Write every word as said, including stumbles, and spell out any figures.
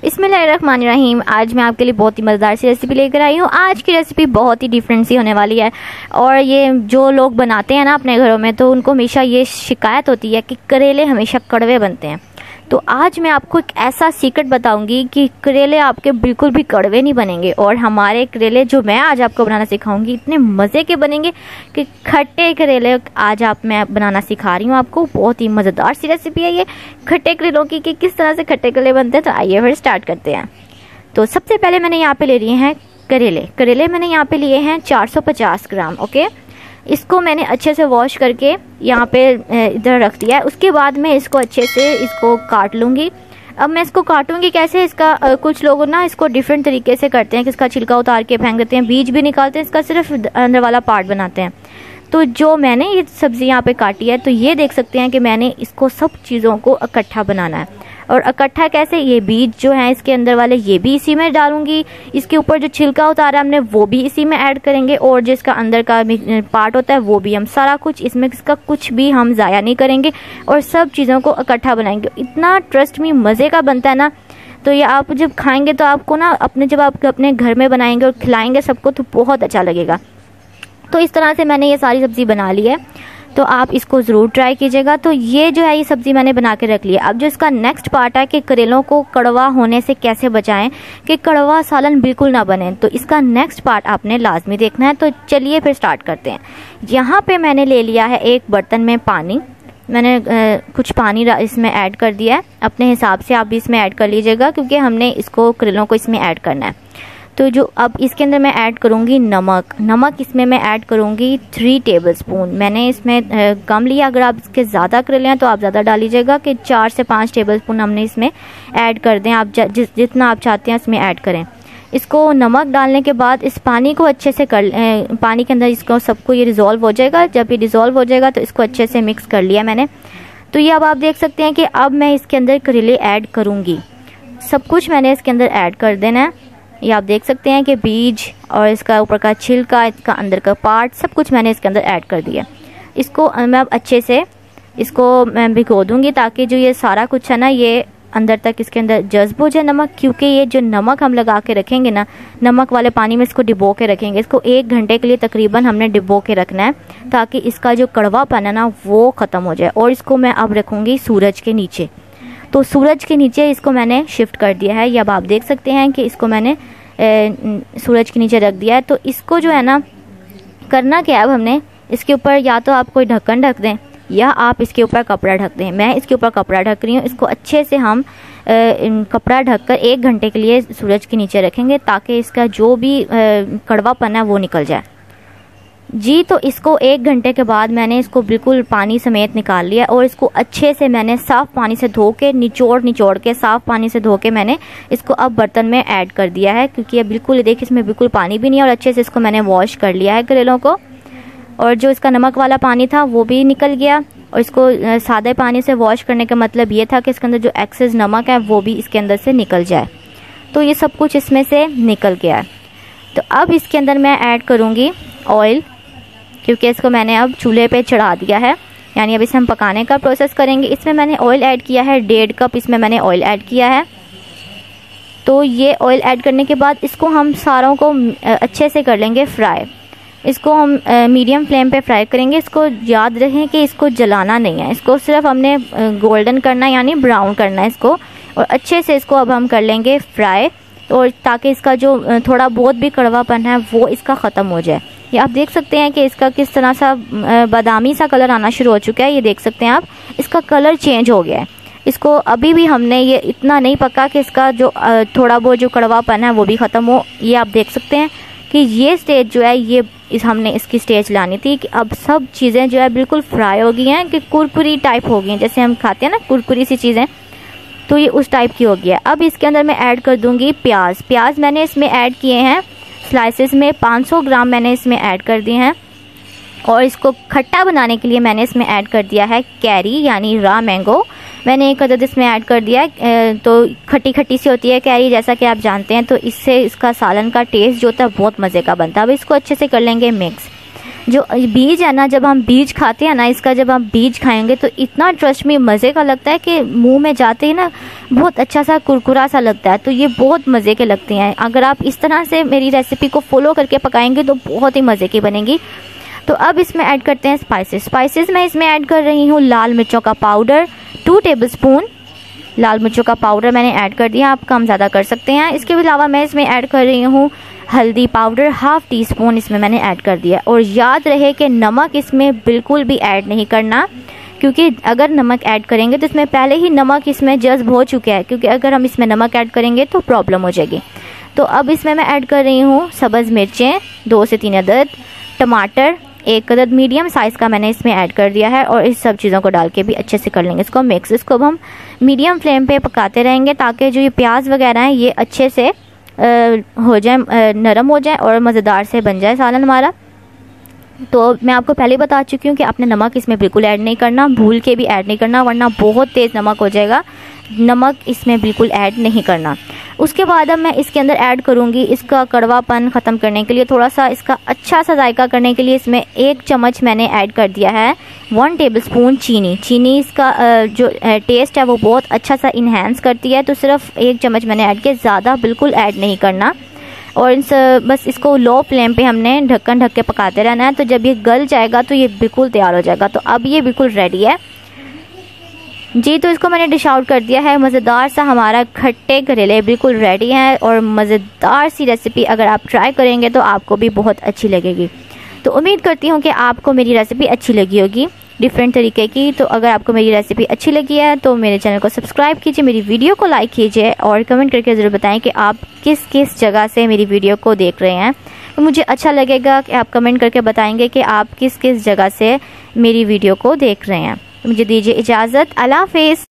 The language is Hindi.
बिस्मिल्लाहिर्रहमानिर्रहीम। आज मैं आपके लिए बहुत ही मज़ेदार सी रेसिपी लेकर आई हूँ। आज की रेसिपी बहुत ही डिफरेंट सी होने वाली है और ये जो लोग बनाते हैं ना अपने घरों में, तो उनको हमेशा ये शिकायत होती है कि करेले हमेशा कड़वे बनते हैं। तो आज मैं आपको एक ऐसा सीक्रेट बताऊंगी कि करेले आपके बिल्कुल भी कड़वे नहीं बनेंगे और हमारे करेले जो मैं आज आपको बनाना सिखाऊंगी इतने मज़े के बनेंगे कि खट्टे करेले आज आप मैं बनाना सिखा रही हूँ आपको। बहुत ही मज़ेदार सी रेसिपी है ये खट्टे करेलों की कि किस तरह से खट्टे करेले बनते हैं। तो आइए फिर स्टार्ट करते हैं। तो सबसे पहले मैंने यहाँ पे ले लिए हैं करेले। करेले मैंने यहाँ पे लिए हैं चार सौ पचास ग्राम। ओके, इसको मैंने अच्छे से वॉश करके यहाँ पे इधर रख दिया है। उसके बाद मैं इसको अच्छे से इसको काट लूँगी। अब मैं इसको काटूंगी कैसे, इसका कुछ लोग ना इसको डिफरेंट तरीके से करते हैं कि इसका छिलका उतार के फेंक देते हैं, बीज भी निकालते हैं, इसका सिर्फ अंदर वाला पार्ट बनाते हैं। तो जो मैंने ये सब्ज़ी यहाँ पे काटी है, तो ये देख सकते हैं कि मैंने इसको सब चीज़ों को इकट्ठा बनाना है। और इकट्ठा कैसे, ये बीज जो है इसके अंदर वाले ये भी इसी में डालूंगी। इसके ऊपर जो छिलका उतारा हमने वो भी इसी में ऐड करेंगे और जिसका अंदर का पार्ट होता है वो भी, हम सारा कुछ इसमें, इसका कुछ भी हम ज़ाया नहीं करेंगे और सब चीज़ों को इकट्ठा बनाएंगे। इतना ट्रस्ट में मज़े का बनता है ना। तो ये आप जब खाएंगे तो आपको ना अपने जब आप अपने घर में बनाएंगे और खिलाएंगे सबको तो बहुत अच्छा लगेगा। तो इस तरह से मैंने ये सारी सब्ज़ी बना ली है, तो आप इसको ज़रूर ट्राई कीजिएगा। तो ये जो है ये सब्ज़ी मैंने बना के रख ली है। अब जो इसका नेक्स्ट पार्ट है कि करेलों को कड़वा होने से कैसे बचाएं कि कड़वा सालन बिल्कुल ना बने, तो इसका नेक्स्ट पार्ट आपने लाजमी देखना है। तो चलिए फिर स्टार्ट करते हैं। यहाँ पे मैंने ले लिया है एक बर्तन में पानी। मैंने आ, कुछ पानी इसमें ऐड कर दिया है। अपने हिसाब से आप भी इसमें ऐड कर लीजिएगा क्योंकि हमने इसको करेलों को इसमें ऐड करना है। तो जो अब इसके अंदर मैं ऐड करूँगी नमक। नमक इसमें मैं ऐड करूँगी थ्री टेबलस्पून। मैंने इसमें कम लिया, अगर आप इसके ज़्यादा कर लें तो आप ज़्यादा डाल लीजिएगा कि चार से पाँच टेबलस्पून हमने इसमें ऐड कर दें। आप जिस जितना आप चाहते हैं इसमें ऐड करें। इसको नमक डालने के बाद इस पानी को अच्छे से कर ए, पानी के अंदर इसको सबको ये रिज़ॉल्व हो जाएगा। जब ये रिज़ॉल्व हो जाएगा तो इसको अच्छे से मिक्स कर लिया मैंने। तो ये अब आप देख सकते हैं कि अब मैं इसके अंदर करेले ऐड करूँगी। सब कुछ मैंने इसके अंदर ऐड कर देना है। ये आप देख सकते हैं कि बीज और इसका ऊपर का छिलका, इसका अंदर का पार्ट, सब कुछ मैंने इसके अंदर ऐड कर दिया। इसको मैं अब अच्छे से इसको मैं भिगो दूंगी ताकि जो ये सारा कुछ है ना ये अंदर तक इसके अंदर जज्ब हो जाए नमक। क्योंकि ये जो नमक हम लगा के रखेंगे ना, नमक वाले पानी में इसको डिबो के रखेंगे। इसको एक घंटे के लिए तकरीबन हमने डिबो के रखना है ताकि इसका जो कड़वापन है ना वो ख़त्म हो जाए। और इसको मैं अब रखूँगी सूरज के नीचे। तो सूरज के नीचे इसको मैंने शिफ्ट कर दिया है। ये अब आप देख सकते हैं कि इसको मैंने ए, सूरज के नीचे रख दिया है। तो इसको जो है ना करना क्या है, अब हमने इसके ऊपर या तो आप कोई ढक्कन ढक दें या आप इसके ऊपर कपड़ा ढक दें। मैं इसके ऊपर कपड़ा ढक रही हूँ। इसको अच्छे से हम ए, कपड़ा ढककर एक घंटे के लिए सूरज के नीचे रखेंगे ताकि इसका जो भी कड़वापन है वो निकल जाए जी। तो इसको एक घंटे के बाद मैंने इसको बिल्कुल पानी समेत निकाल लिया और इसको अच्छे से मैंने साफ़ पानी से धो के निचोड़ निचोड़ के साफ़ पानी से धो के मैंने इसको अब बर्तन में ऐड कर दिया है। क्योंकि ये बिल्कुल देखिए इसमें बिल्कुल पानी भी नहीं है और अच्छे से इसको मैंने वॉश कर लिया है करेलों को। और जो इसका नमक वाला पानी था वो भी निकल गया। और इसको सादे पानी से वॉश करने का मतलब ये था कि इसके अंदर जो एक्सेस नमक है वो भी इसके अंदर से निकल जाए। तो ये सब कुछ इसमें से निकल गया है। तो अब इसके अंदर मैं ऐड करूँगी ऑयल, क्योंकि इसको मैंने अब चूल्हे पे चढ़ा दिया है, यानी अब इसे हम पकाने का प्रोसेस करेंगे। इसमें मैंने ऑयल ऐड किया है, डेढ़ कप इसमें मैंने ऑयल ऐड किया है। तो ये ऑयल ऐड करने के बाद इसको हम सारों को अच्छे से कर लेंगे फ्राई। इसको हम मीडियम फ्लेम पे फ्राई करेंगे। इसको याद रखें कि इसको जलाना नहीं है, इसको सिर्फ हमने गोल्डन करना है यानी ब्राउन करना है इसको। और अच्छे से इसको अब हम कर लेंगे फ्राई, और ताकि इसका जो थोड़ा बहुत भी कड़वापन है वो इसका ख़त्म हो जाए। ये आप देख सकते हैं कि इसका किस तरह सा बादामी सा कलर आना शुरू हो चुका है। ये देख सकते हैं आप, इसका कलर चेंज हो गया है। इसको अभी भी हमने ये इतना नहीं पका कि इसका जो थोड़ा बहुत जो कड़वापन है वो भी ख़त्म हो। ये आप देख सकते हैं कि ये स्टेज जो है ये इस हमने इसकी स्टेज लानी थी कि अब सब चीज़ें जो है बिल्कुल फ्राई हो गई हैं कि कुरकुरी टाइप हो गई हैं, जैसे हम खाते हैं ना कुरकुरी सी चीज़ें, तो ये उस टाइप की हो गया है। अब इसके अंदर मैं ऐड कर दूँगी प्याज। प्याज मैंने इसमें ऐड किए हैं स्लाइसेस में, पाँच सौ ग्राम मैंने इसमें ऐड कर दिए हैं। और इसको खट्टा बनाने के लिए मैंने इसमें ऐड कर दिया है कैरी यानी रॉ मैंगो। मैंने एक अदद इसमें ऐड कर दिया है। तो खट्टी खट्टी सी होती है कैरी, जैसा कि आप जानते हैं, तो इससे इसका सालन का टेस्ट जो होता है बहुत मज़े का बनता है। अब इसको अच्छे से कर लेंगे मिक्स। जो बीज है ना, जब हम बीज खाते हैं ना इसका, जब हम बीज खाएंगे तो इतना ट्रस्ट में मज़े का लगता है कि मुंह में जाते ही ना बहुत अच्छा सा कुरकुरा सा लगता है। तो ये बहुत मज़े के लगते हैं। अगर आप इस तरह से मेरी रेसिपी को फॉलो करके पकाएंगे तो बहुत ही मज़े की बनेगी। तो अब इसमें ऐड करते हैं स्पाइसेस। स्पाइसेस मैं इसमें ऐड कर रही हूँ लाल मिर्चों का पाउडर, टू टेबलस्पून लाल मिर्चों का पाउडर मैंने ऐड कर दिया। आप कम ज़्यादा कर सकते हैं। इसके अलावा मैं इसमें ऐड कर रही हूँ हल्दी पाउडर, हाफ टी स्पून इसमें मैंने ऐड कर दिया। और याद रहे कि नमक इसमें बिल्कुल भी ऐड नहीं करना, क्योंकि अगर नमक ऐड करेंगे तो इसमें पहले ही नमक इसमें जज्ब हो चुका है, क्योंकि अगर हम इसमें नमक ऐड करेंगे तो प्रॉब्लम हो जाएगी। तो अब इसमें मैं ऐड कर रही हूँ सब्ज़ मिर्चें दो से तीन अदद, टमाटर एक अदद मीडियम साइज़ का मैंने इसमें ऐड कर दिया है। और इस सब चीज़ों को डाल के भी अच्छे से कर लेंगे इसको मिक्स। इसको अब हम मीडियम फ्लेम पे पकाते रहेंगे ताकि जो ये प्याज वगैरह हैं ये अच्छे से आ, हो जाए, नरम हो जाए और मज़ेदार से बन जाए सालन हमारा। तो मैं आपको पहले बता चुकी हूँ कि आपने नमक इसमें बिल्कुल ऐड नहीं करना, भूल के भी ऐड नहीं करना, वरना बहुत तेज़ नमक हो जाएगा। नमक इसमें बिल्कुल ऐड नहीं करना। उसके बाद अब मैं इसके अंदर ऐड करूँगी इसका कड़वापन ख़त्म करने के लिए, थोड़ा सा इसका अच्छा सा जायका करने के लिए इसमें एक चम्मच मैंने ऐड कर दिया है वन टेबलस्पून चीनी। चीनी इसका जो टेस्ट है वो बहुत अच्छा सा इन्हेंस करती है। तो सिर्फ एक चम्मच मैंने ऐड किया, ज़्यादा बिल्कुल ऐड नहीं करना। और इस बस इसको लो फ्लेम पे हमने ढक्कन ढक के पकाते रहना है। तो जब ये गल जाएगा तो ये बिल्कुल तैयार हो जाएगा। तो अब ये बिल्कुल रेडी है जी। तो इसको मैंने डिश आउट कर दिया है। मज़ेदार सा हमारा खट्टे करेले बिल्कुल रेडी हैं और मज़ेदार सी रेसिपी अगर आप ट्राई करेंगे तो आपको भी बहुत अच्छी लगेगी। तो उम्मीद करती हूँ कि आपको मेरी रेसिपी अच्छी लगी होगी, डिफरेंट तरीके की। तो अगर आपको मेरी रेसिपी अच्छी लगी है तो मेरे चैनल को सब्सक्राइब कीजिए, मेरी वीडियो को लाइक कीजिए और कमेंट करके ज़रूर बताएं कि आप किस किस जगह से मेरी वीडियो को देख रहे हैं। तो मुझे अच्छा लगेगा कि आप कमेंट करके बताएंगे कि आप किस किस जगह से मेरी वीडियो को देख रहे हैं। तो मुझे दीजिए इजाज़त। अल्लाह हाफ़िज़।